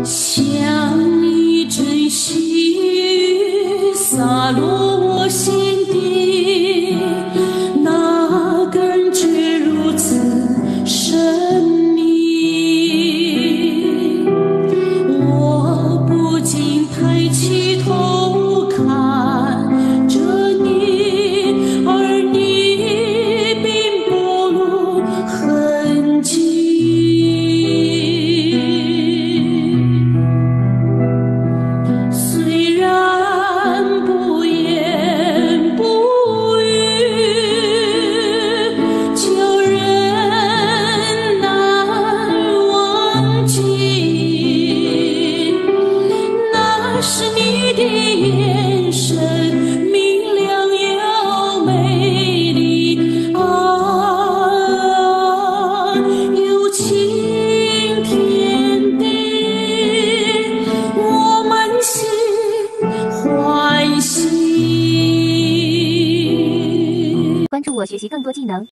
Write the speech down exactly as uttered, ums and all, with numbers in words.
想你真细雨洒落我心底，那感觉如此神秘。我不禁抬起头看着你，而你并不露痕迹。 是你的眼神明亮又美丽啊，有晴天地，我满心欢喜。 关注我，学习更多技能。